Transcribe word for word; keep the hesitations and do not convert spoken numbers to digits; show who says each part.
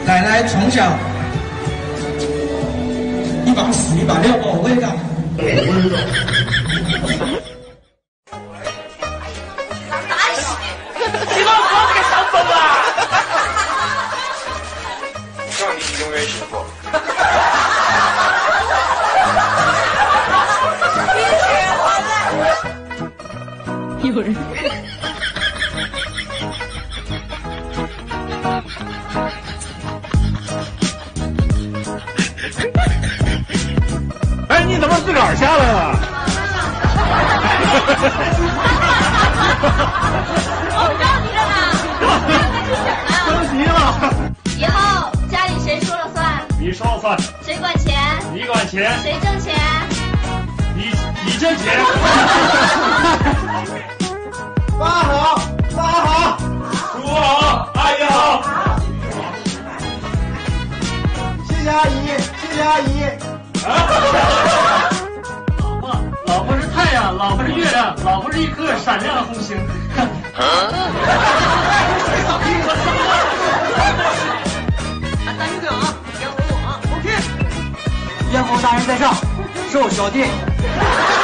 Speaker 1: 奶奶从小一把屎一把尿把我喂大。
Speaker 2: 打死你！你老婆这个小疯啊！
Speaker 3: 希望你永远幸福。
Speaker 2: 有人。
Speaker 4: 哎，你怎么自个儿下来了？
Speaker 2: 我不让你了呢，
Speaker 4: 着急了。
Speaker 2: 以后家里谁说了算？
Speaker 4: 你说了算。
Speaker 2: 谁管钱？
Speaker 4: 你管钱。
Speaker 2: 谁挣钱？
Speaker 4: 你你挣钱。
Speaker 1: 爸好，妈好，
Speaker 4: 叔好，阿姨好。
Speaker 1: 谢谢阿姨，谢谢阿姨。
Speaker 4: 老婆，老婆是太阳，老婆是月亮，老婆是一颗闪亮的红星。
Speaker 2: 啊，三十九啊，烟火我啊 ，OK。
Speaker 1: 烟火大人在上，受小弟。